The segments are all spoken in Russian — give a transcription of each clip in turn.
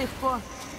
легко.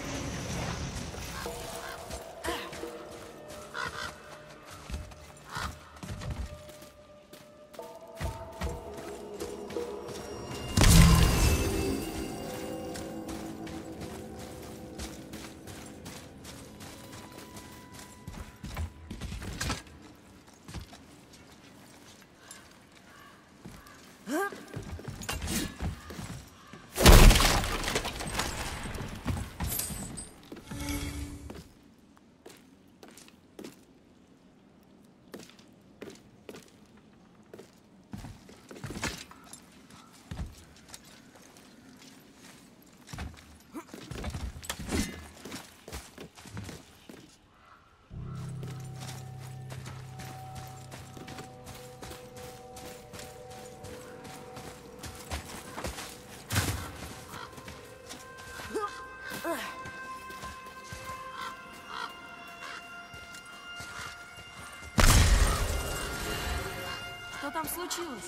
Что там случилось?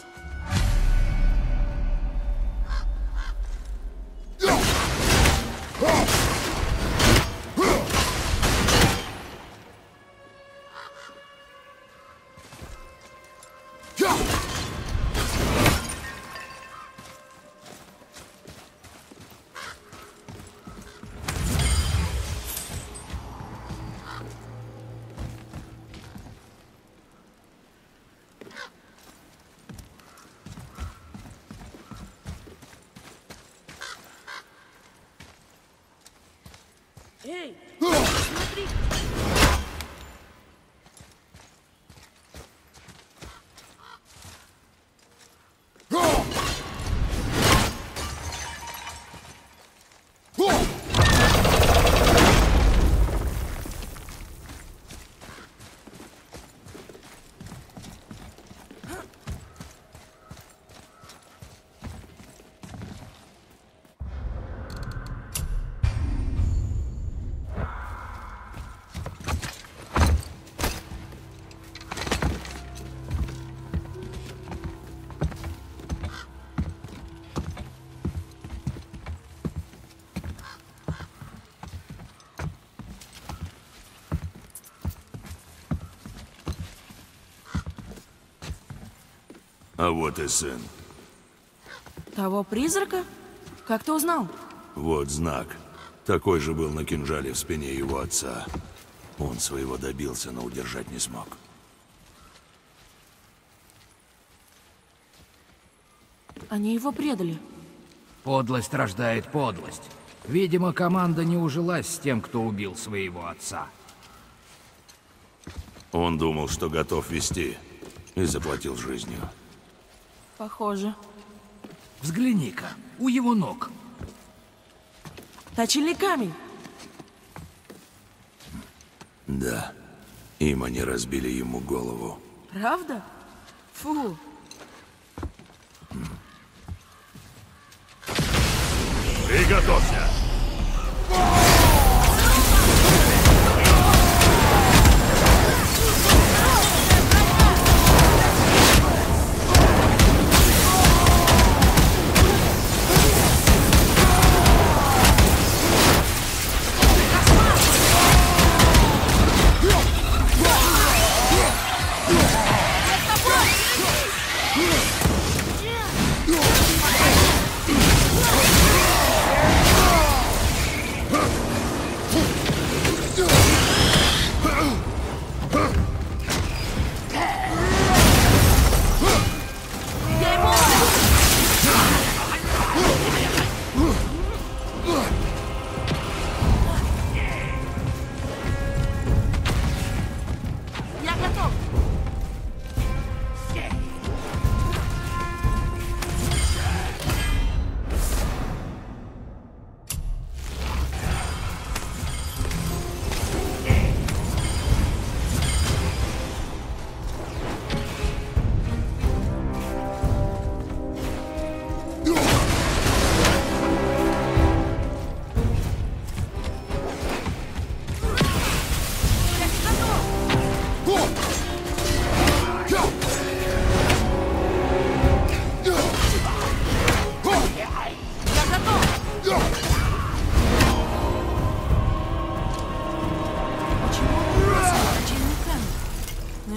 Эй, смотри! А вот и сын. Того призрака? Как ты узнал? Вот знак. Такой же был на кинжале в спине его отца. Он своего добился, но удержать не смог. Они его предали. Подлость рождает подлость. Видимо, команда не ужилась с тем, кто убил своего отца. Он думал, что готов вести, и заплатил жизнью. Похоже. Взгляни-ка, у его ног. Точильный камень. Да, им они разбили ему голову. Правда? Фу. Приготовься!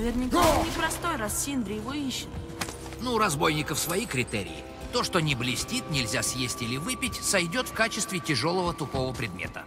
Наверняка он непростой, раз Синдри его ищет. Ну, у разбойников свои критерии. То, что не блестит, нельзя съесть или выпить, сойдет в качестве тяжелого тупого предмета.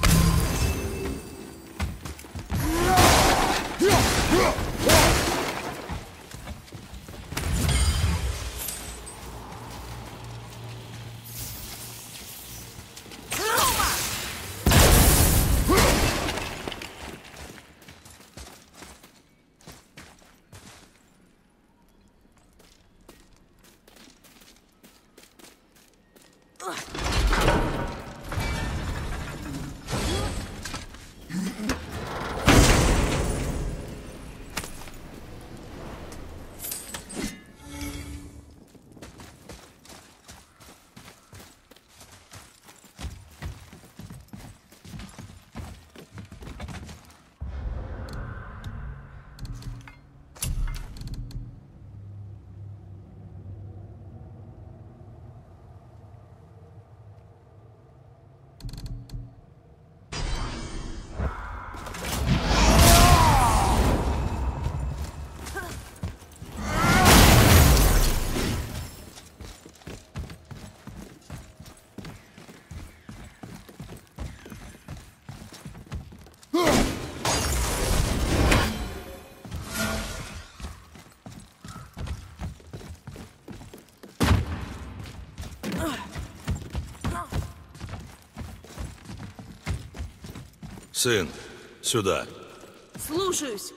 Сын, сюда. Слушаюсь.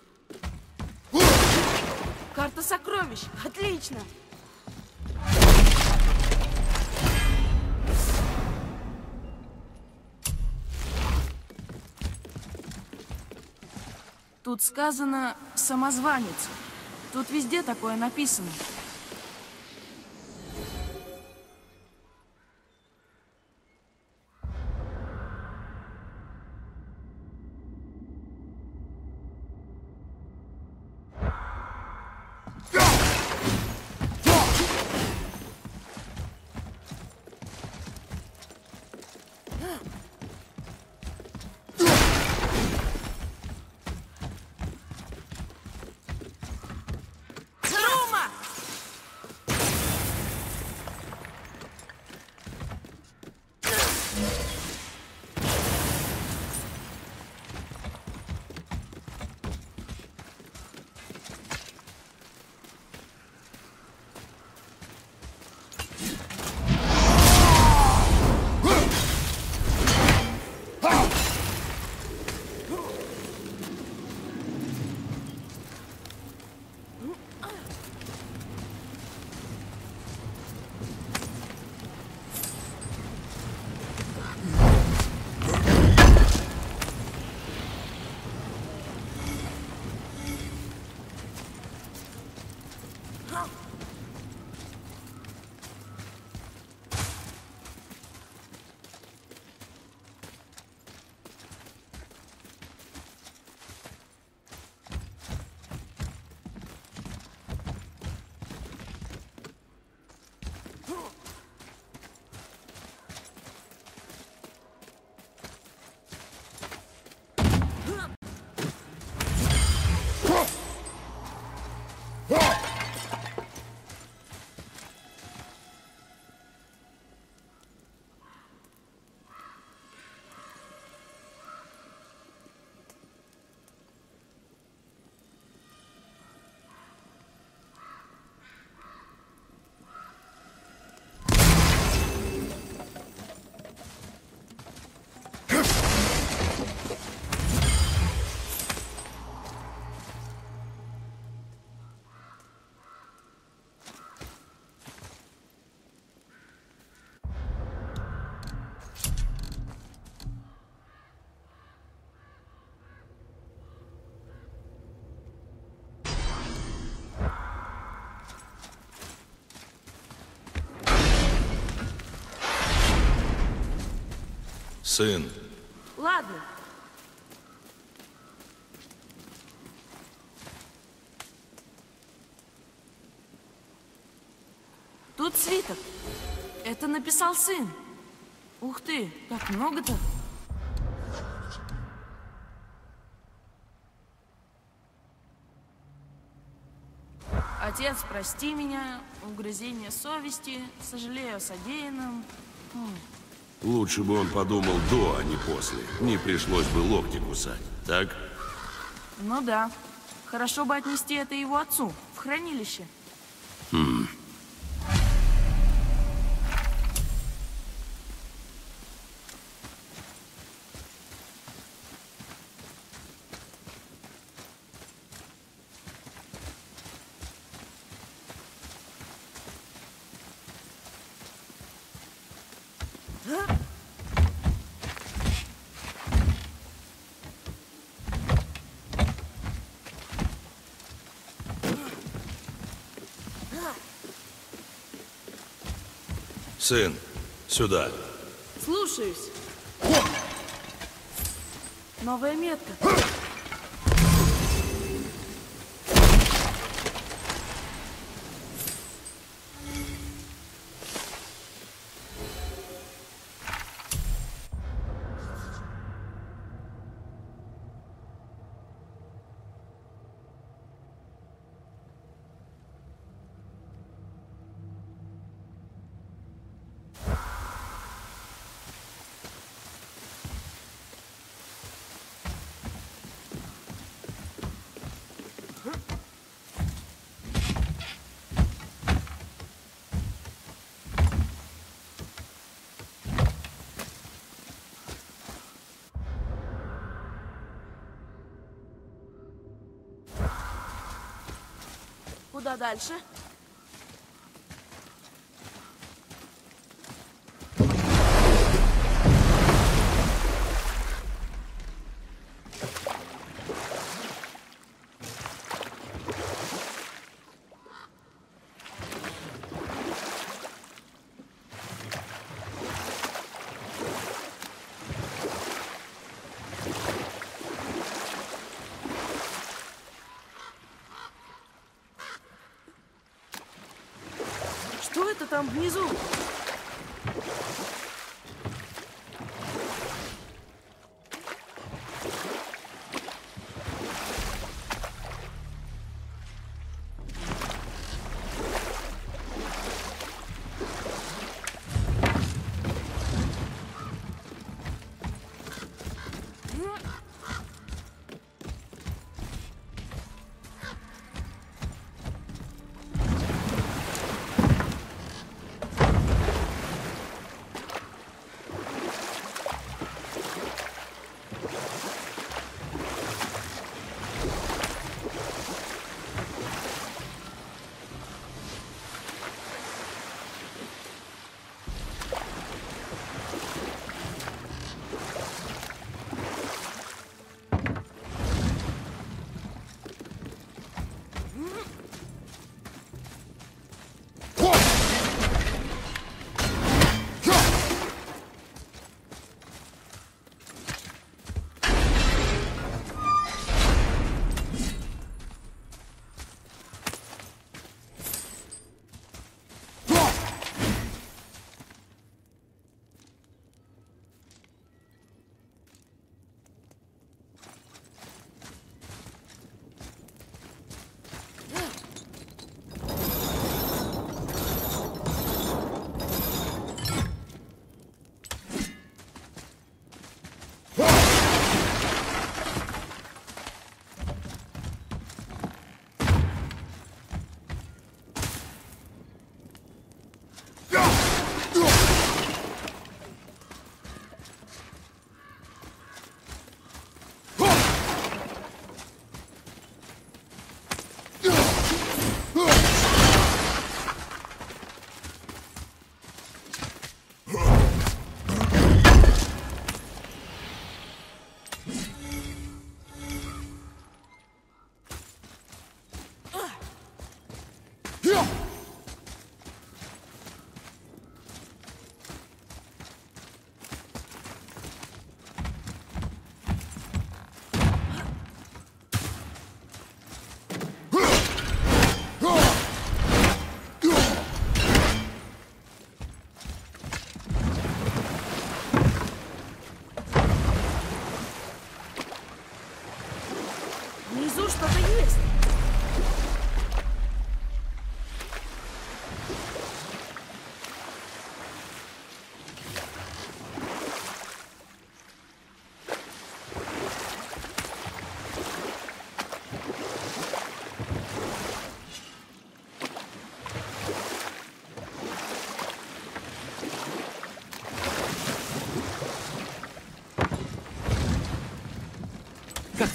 Карта сокровищ. Отлично. Тут сказано «самозванец». Тут везде такое написано. Сын. Ладно. Тут свиток. Это написал сын. Ух ты, как много-то. Отец, прости меня, угрызение совести, сожалею о содеянном. Лучше бы он подумал до, а не после. Не пришлось бы локти кусать, так? Ну да. Хорошо бы отнести это его отцу, в хранилище. Сын, сюда. Слушаюсь. Новая метка. Куда дальше? Что это там внизу? Внизу что-то есть.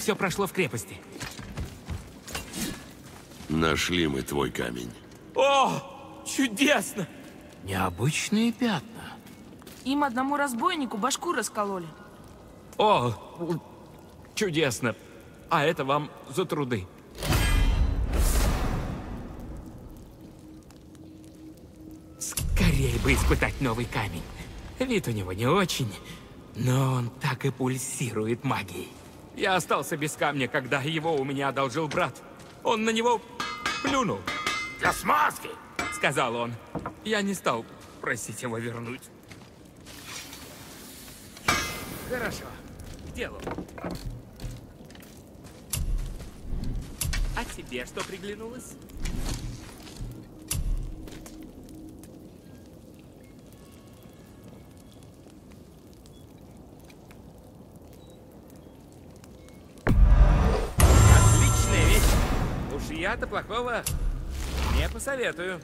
все прошло в крепости? Нашли мы твой камень. О, чудесно! Необычные пятна. Им одному разбойнику башку раскололи. О, чудесно. А это вам за труды. Скорее бы испытать новый камень. Вид у него не очень, но он так и пульсирует магией. Я остался без камня, когда его у меня одолжил брат. Он на него плюнул. Для смазки! Сказал он. Я не стал просить его вернуть. Хорошо. К делу. А тебе что приглянулось? Отличная вещь. Уж я-то плохого не посоветую.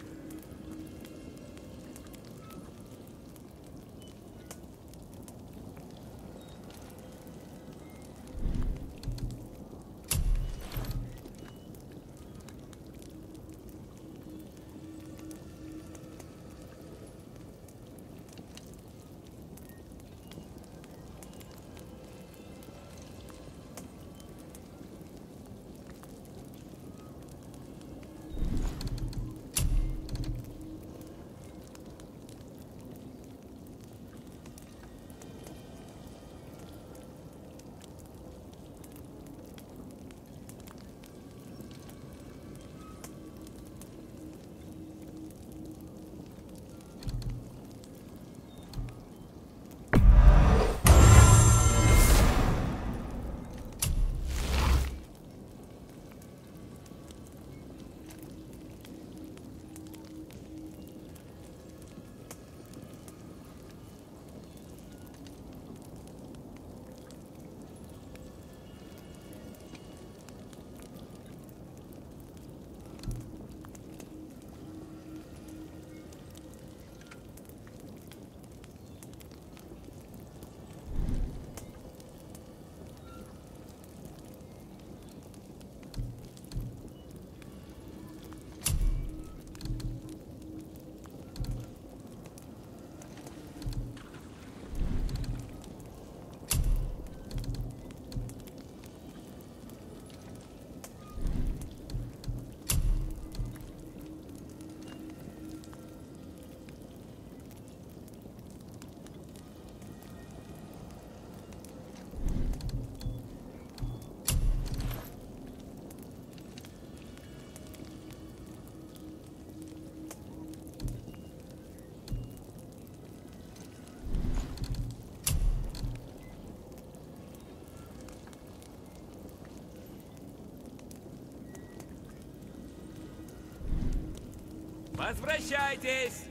Возвращайтесь!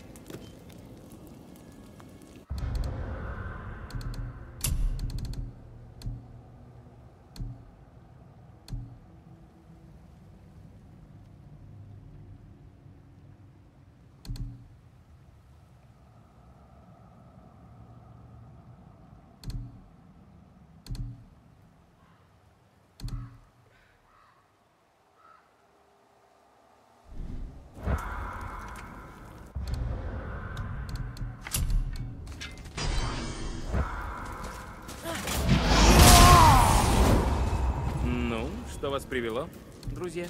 Ну, что вас привело, друзья?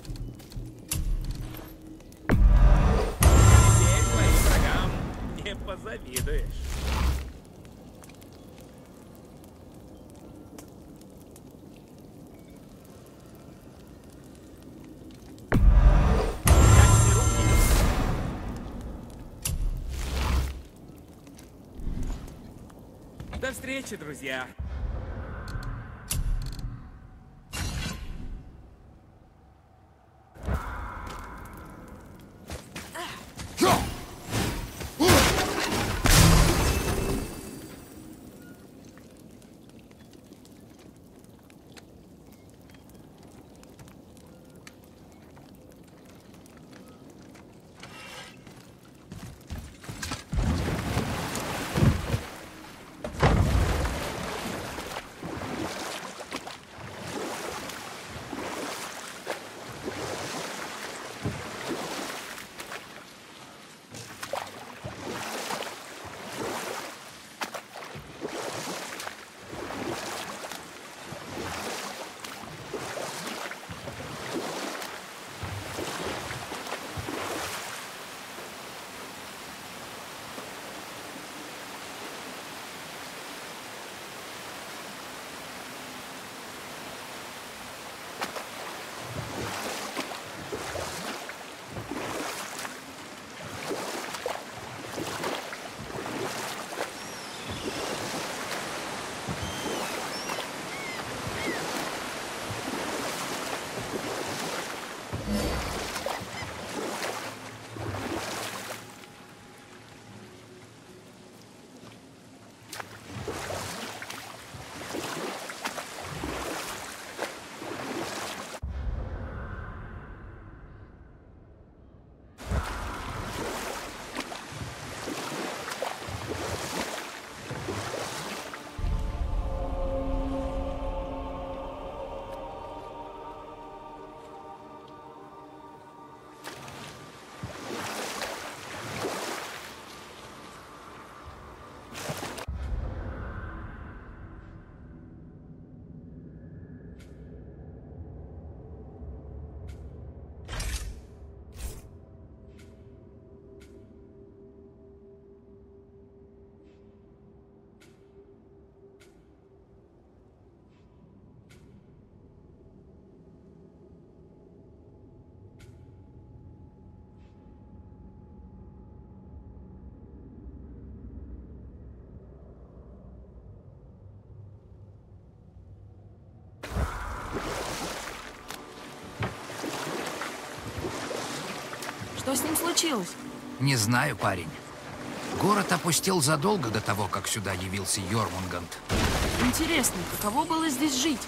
Теперь твоим врагам не позавидуешь. До встречи, друзья! Что с ним случилось? Не знаю, парень. Город опустел задолго до того, как сюда явился Йормунганд. Интересно, каково было здесь жить?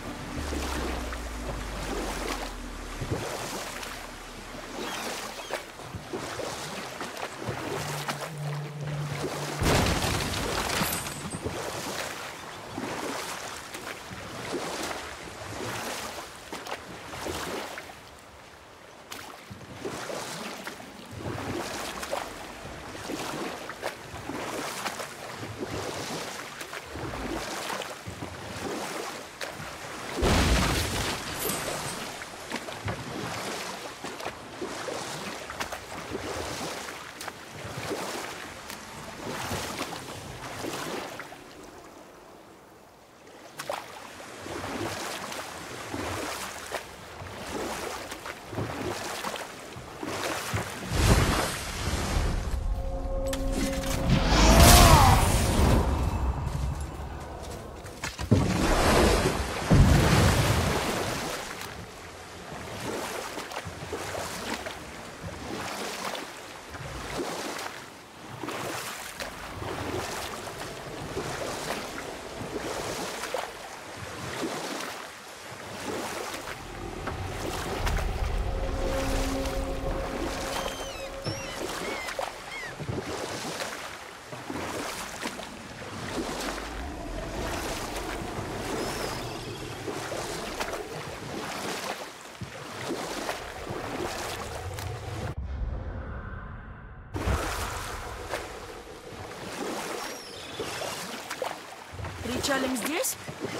Причалим здесь?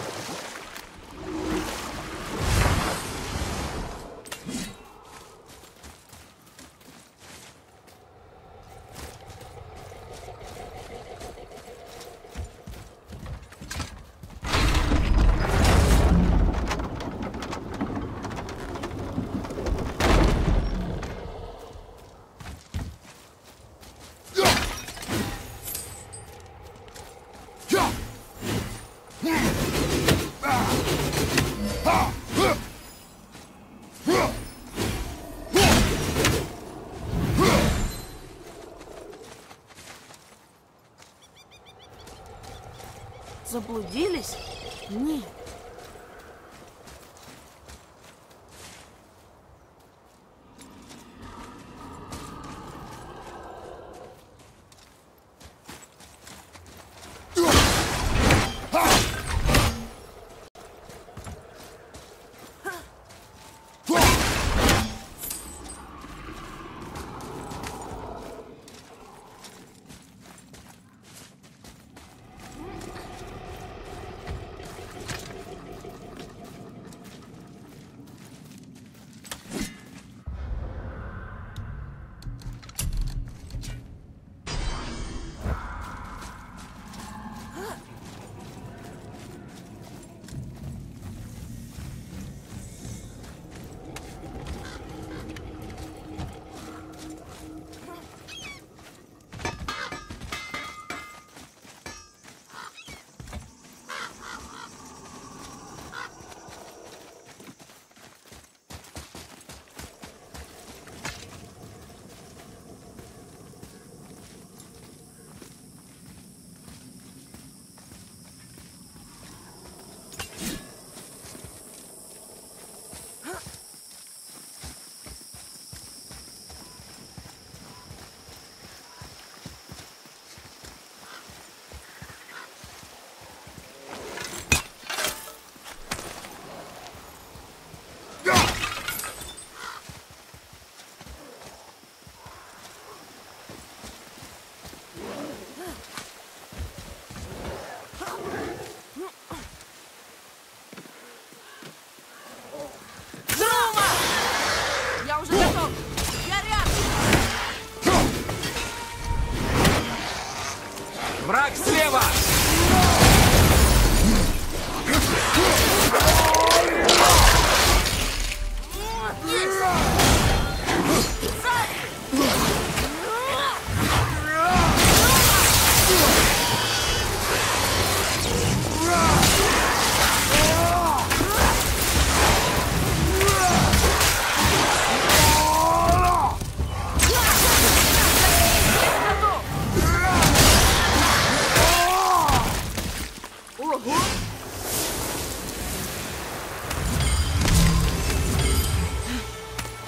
Заблудились? Нет.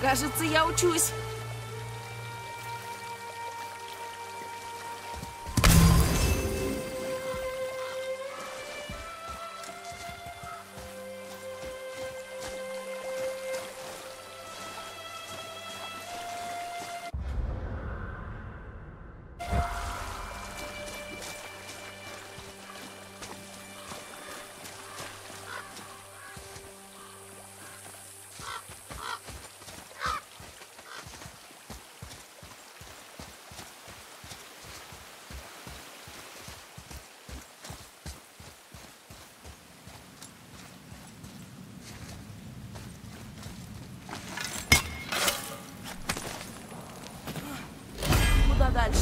Кажется, я учусь. Куда дальше?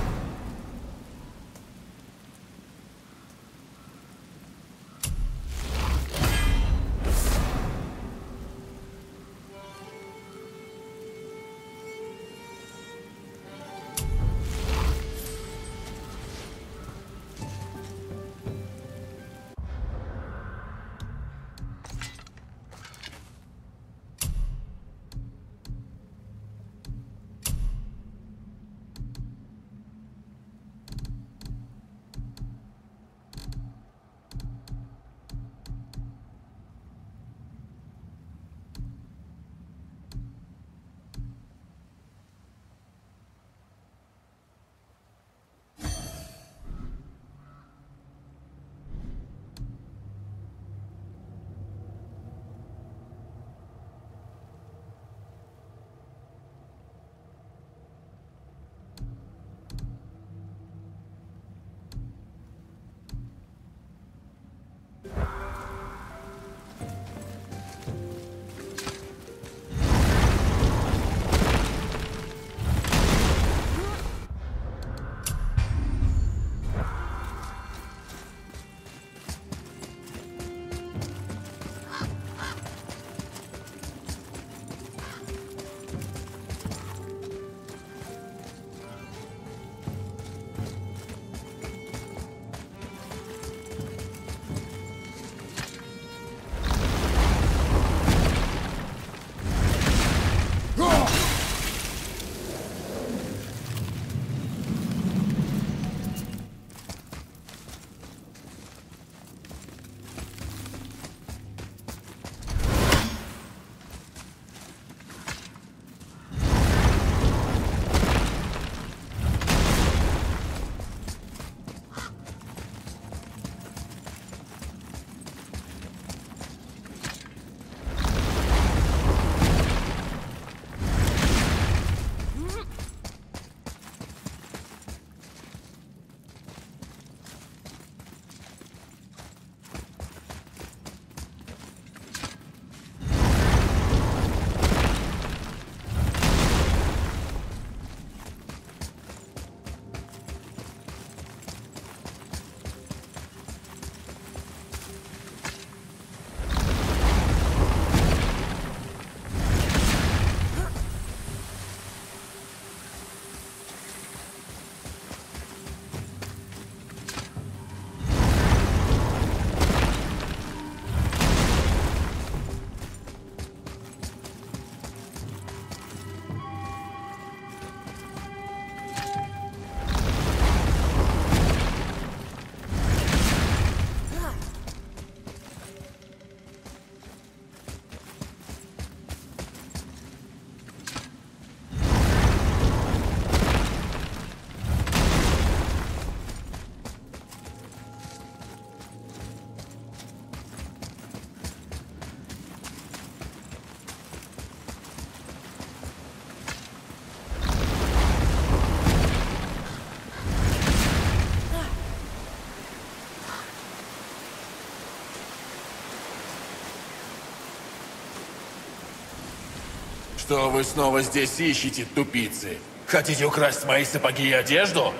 Что вы снова здесь ищете, тупицы? Хотите украсть мои сапоги и одежду?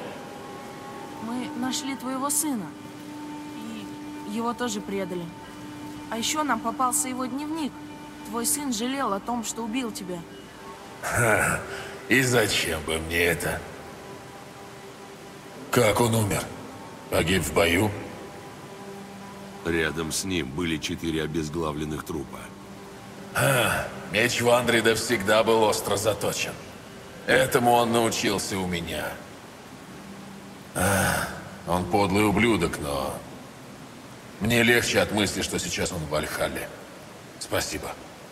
Мы нашли твоего сына. И его тоже предали. А еще нам попался его дневник. Твой сын жалел о том, что убил тебя. Ха, и зачем бы мне это? Как он умер? Погиб в бою? Рядом с ним были 4 обезглавленных трупа. Меч Вандрида всегда был остро заточен. Этому он научился у меня. Он подлый ублюдок, но... Мне легче от мысли, что сейчас он в Вальхалле. Спасибо.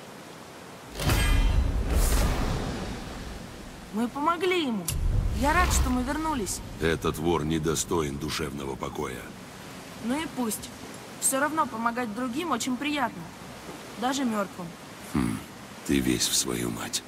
Мы помогли ему. Я рад, что мы вернулись. Этот вор недостоин душевного покоя. Ну и пусть. Все равно помогать другим очень приятно. Даже мертвым. Ты весь в свою мать.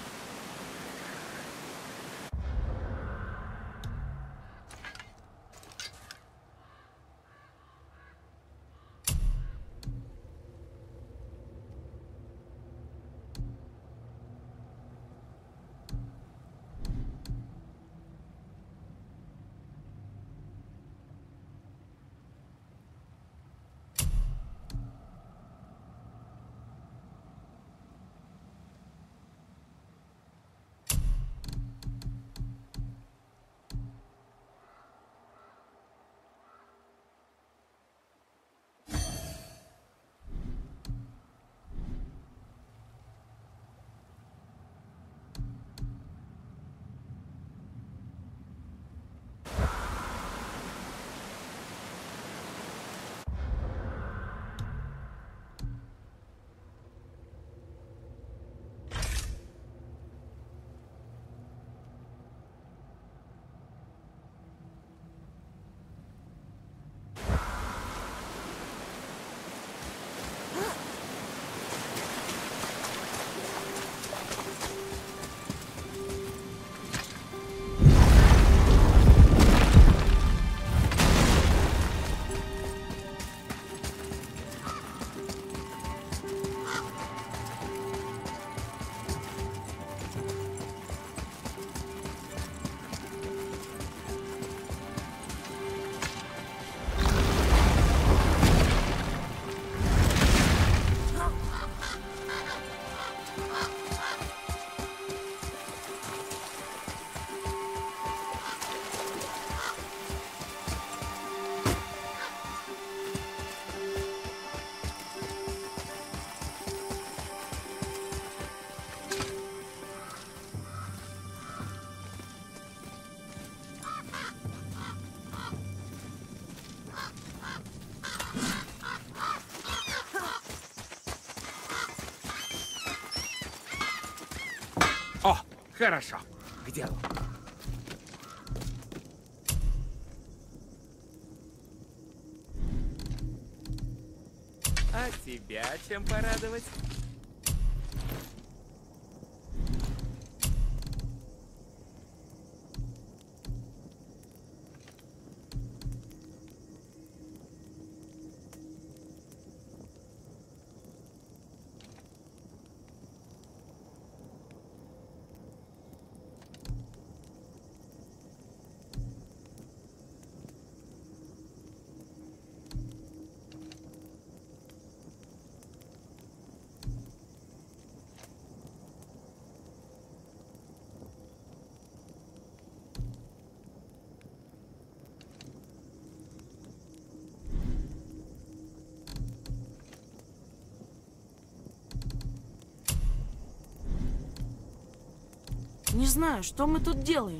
О, хорошо. К делу. А тебя чем порадовать? Не знаю, что мы тут делаем.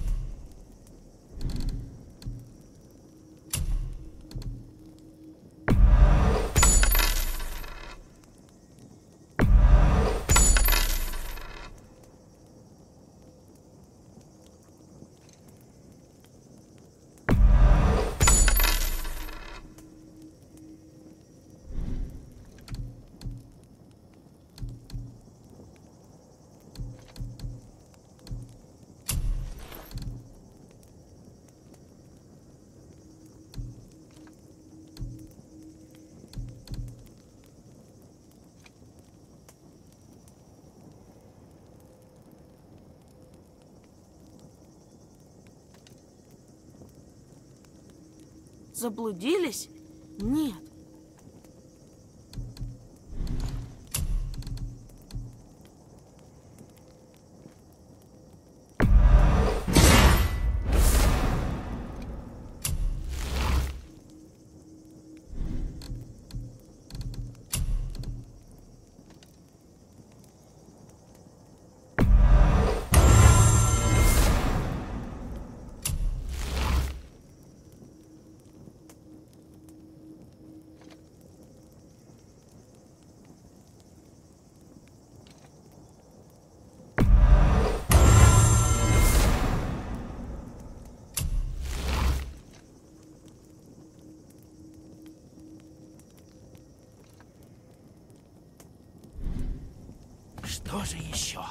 Заблудились? Нет. Что же еще?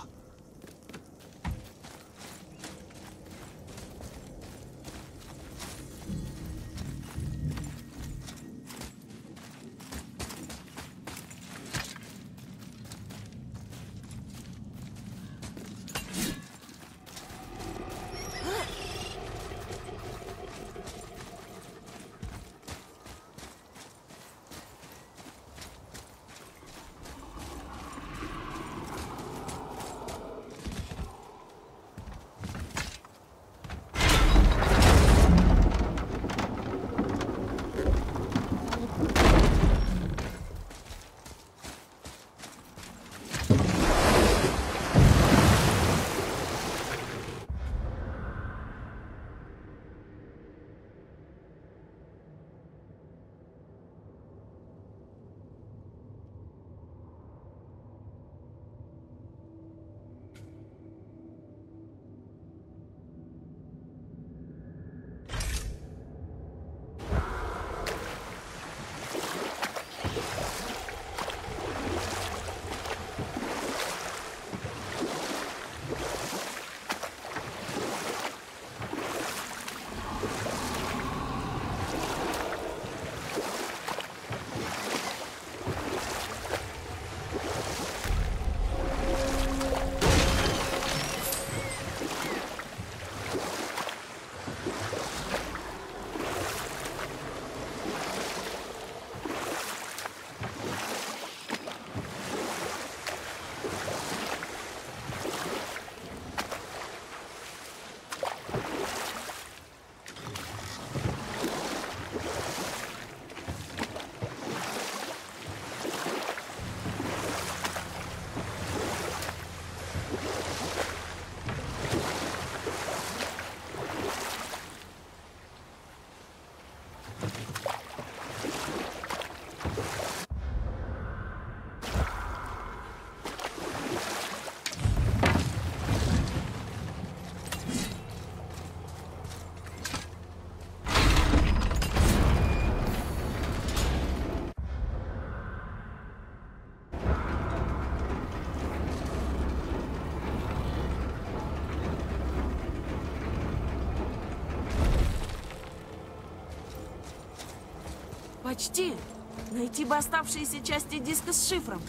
Почти. Найти бы оставшиеся части диска с шифром.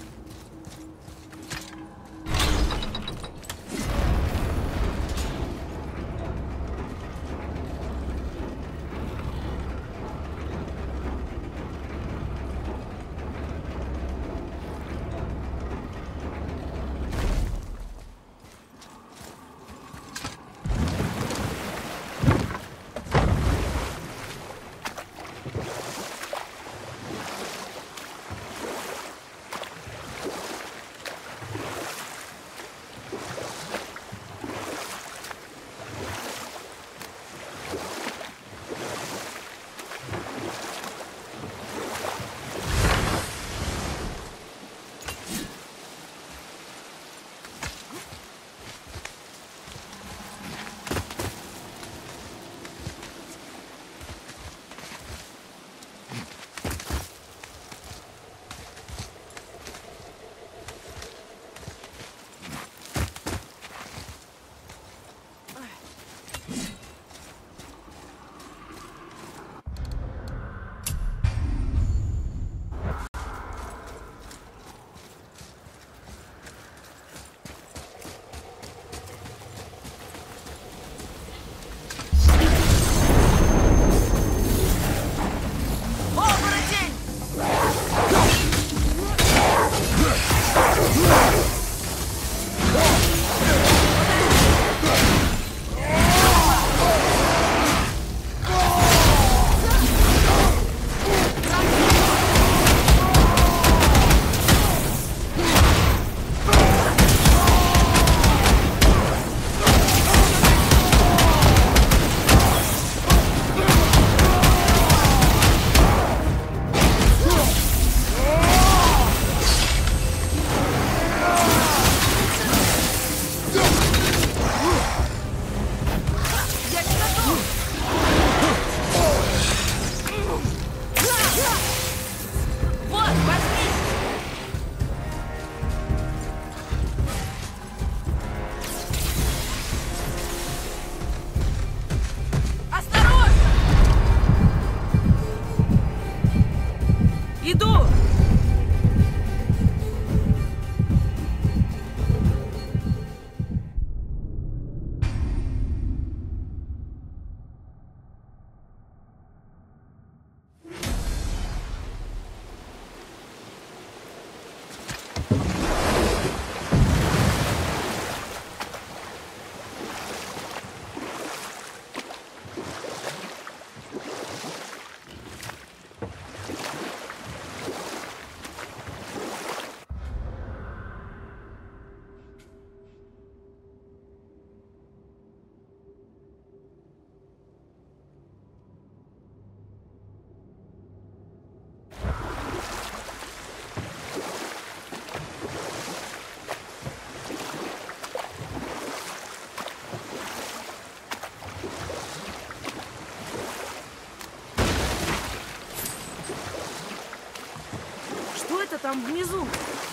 там внизу.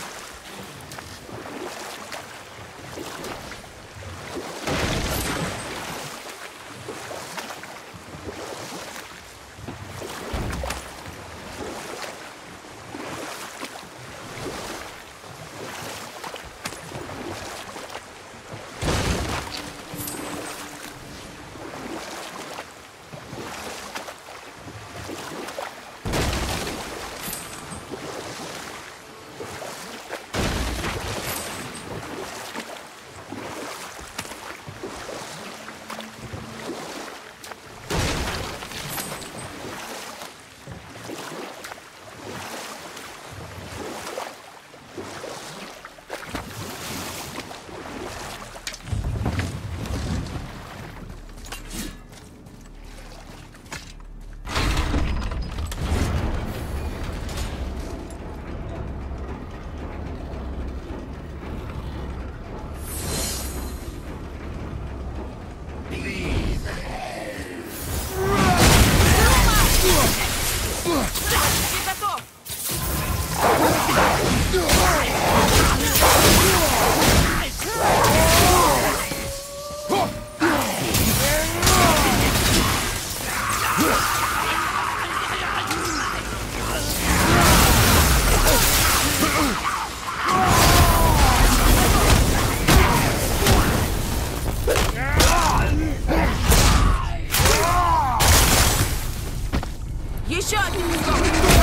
Еще один мешок!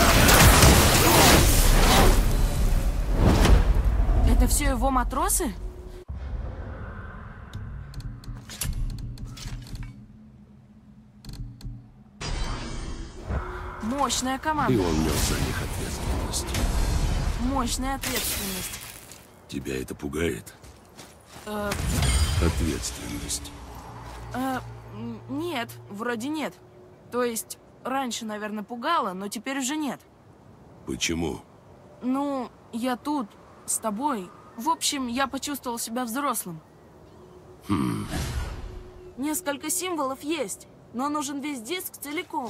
Это все его матросы? Мощная И команда. он нес за них ответственность. Мощная ответственность. Тебя это пугает? Ответственность. Нет, вроде нет. То есть, раньше, наверное, пугало, но теперь уже нет. Почему? Ну, я тут, с тобой. В общем, я почувствовал себя взрослым. Несколько символов есть, но нужен весь диск целиком.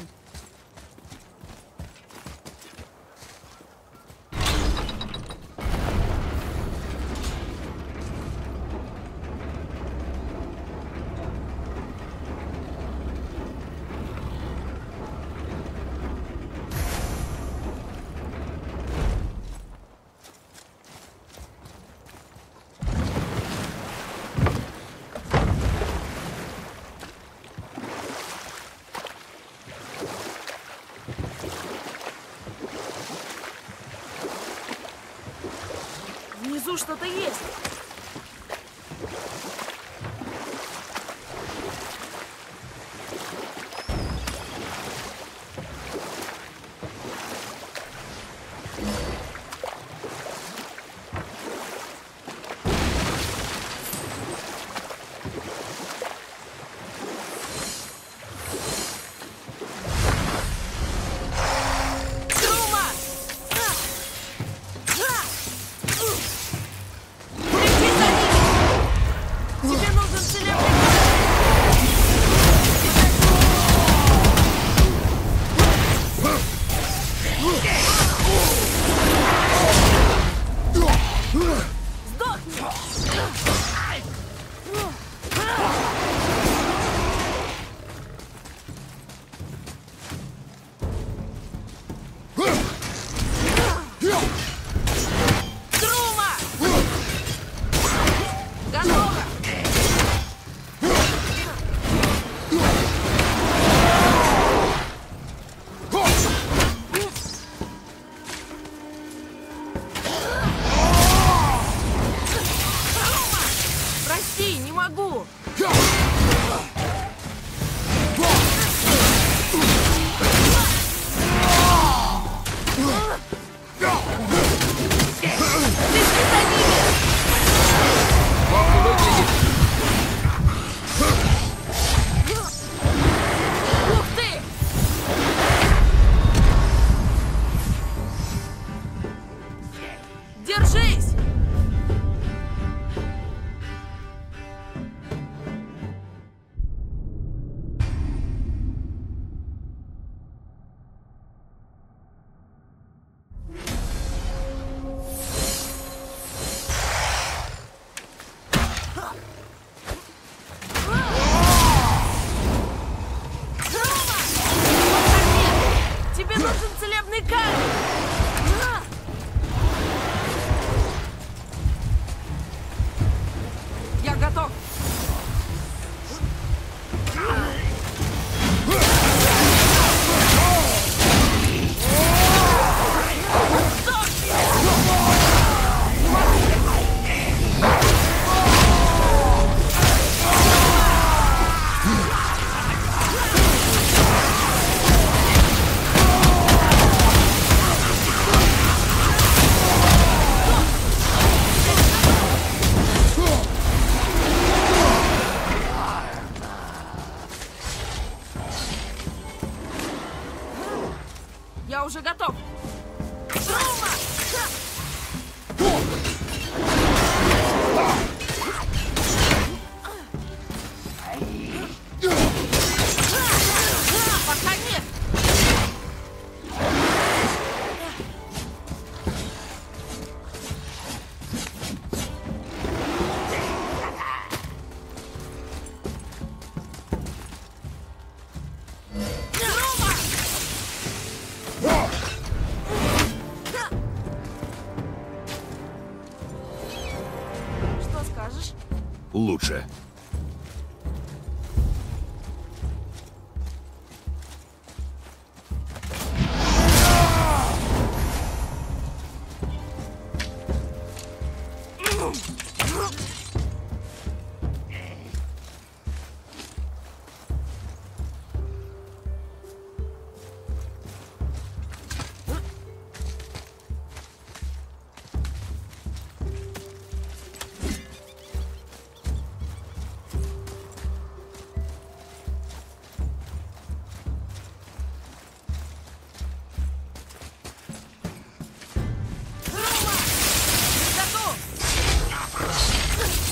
Внизу что-то есть. Трума! скажешь? Лучше. Готов!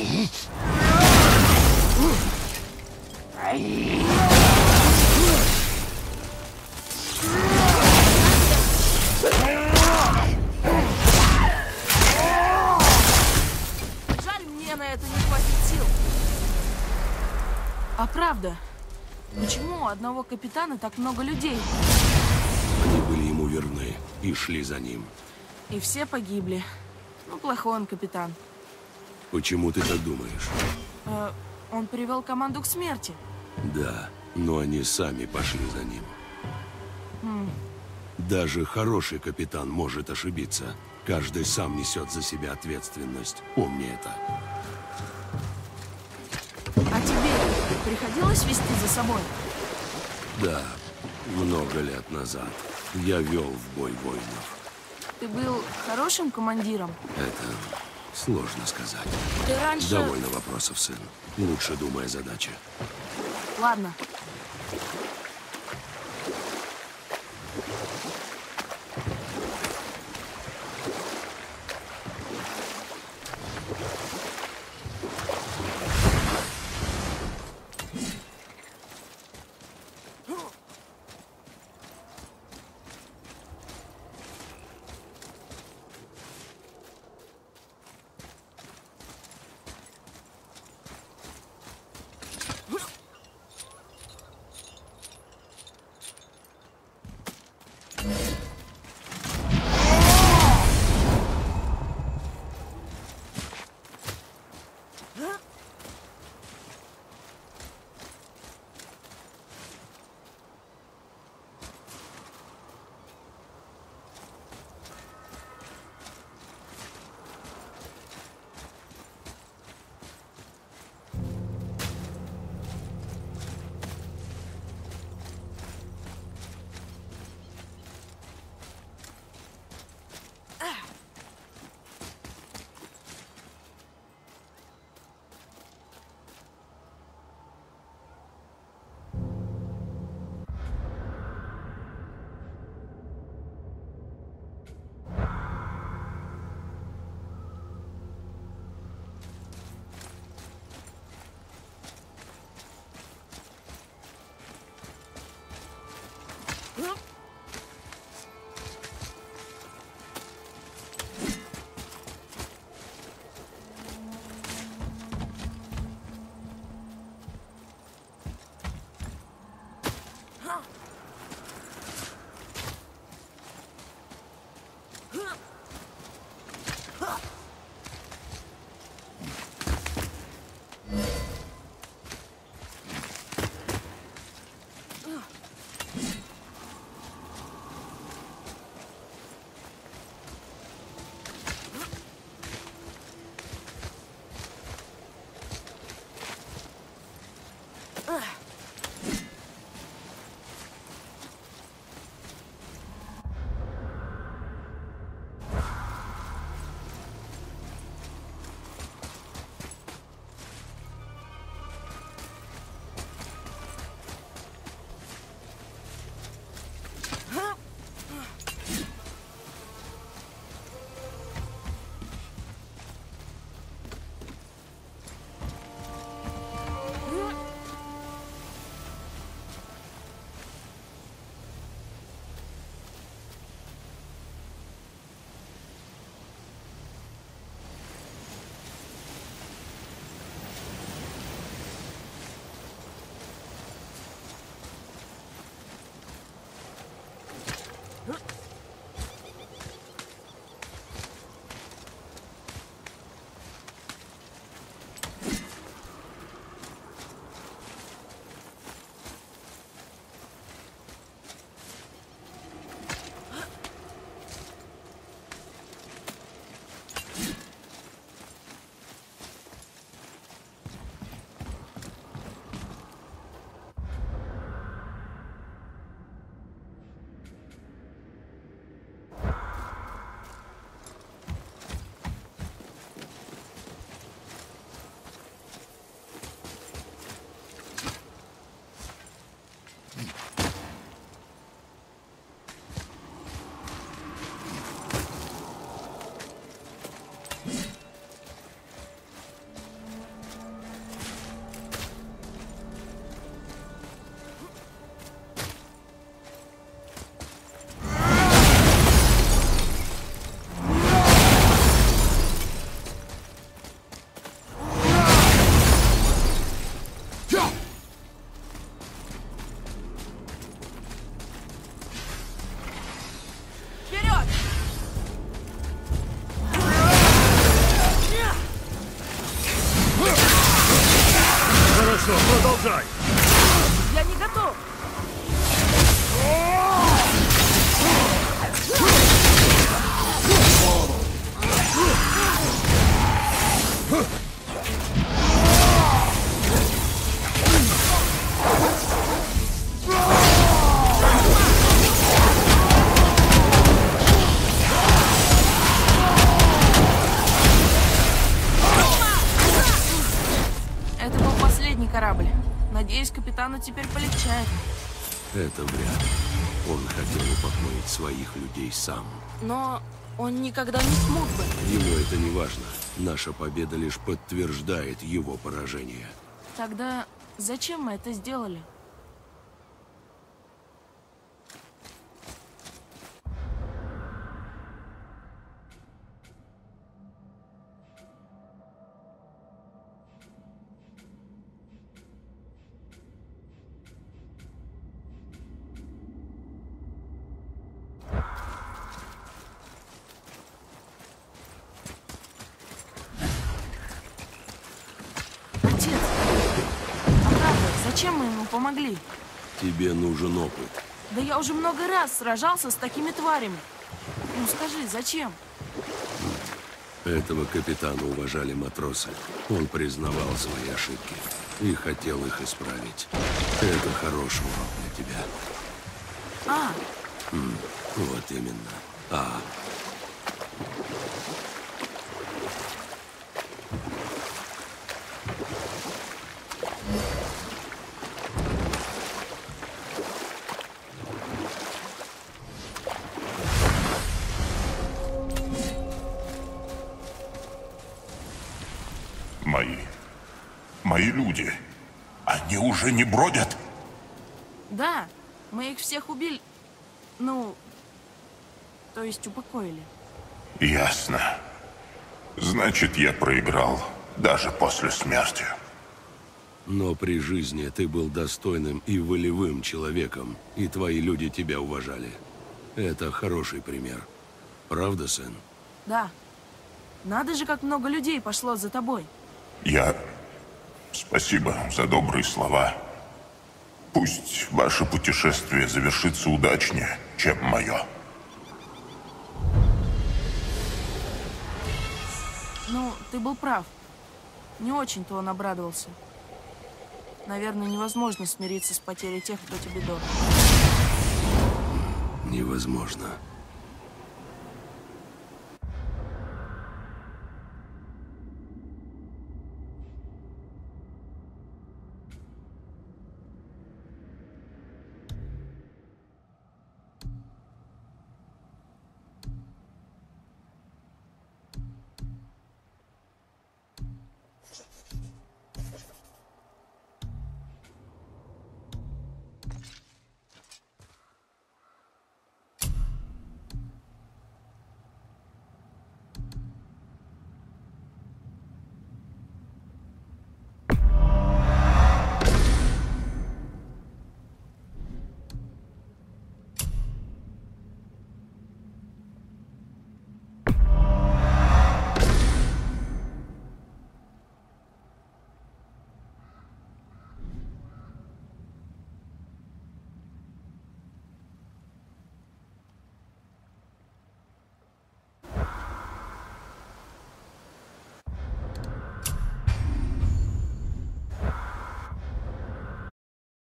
Жаль, мне на это не хватит сил. А правда, почему у одного капитана так много людей? Они были ему верны и шли за ним. И все погибли. Ну, плохой он капитан. Почему ты так думаешь? Он привел команду к смерти. Да, но они сами пошли за ним. Даже хороший капитан может ошибиться. Каждый сам несет за себя ответственность. Помни это. А тебе приходилось вести за собой? Да, много лет назад я вел в бой воинов. Ты был хорошим командиром? Это сложно сказать. Ты раньше... Довольно вопросов, сын. Лучше думай о задаче. Ладно. Хорошо, продолжай. Я не готов. Это был последний корабль. Надеюсь, капитану теперь полегчает. Это вряд ли. Он хотел упокоить своих людей сам. Но он никогда не смог бы. Ему это не важно. Наша победа лишь подтверждает его поражение. Тогда зачем мы это сделали? Отец, а правда, зачем мы ему помогли? Тебе нужен опыт. Да я уже много раз сражался с такими тварями. Ну скажи, зачем? Этого капитана уважали матросы. Он признавал свои ошибки и хотел их исправить. Это хороший урок для тебя. А, Вот именно. Мои люди, они уже не бродят? да, мы их всех убили. Ну, то есть упокоили. Ясно. Значит, я проиграл даже после смерти. Но при жизни ты был достойным и волевым человеком, и твои люди тебя уважали. Это хороший пример. Правда, сын? Да. Надо же, как много людей пошло за тобой. Спасибо за добрые слова. Пусть ваше путешествие завершится удачнее, чем мое. Ну, ты был прав. Не очень-то он обрадовался. Наверное, невозможно смириться с потерей тех, кто тебе дорог. Невозможно.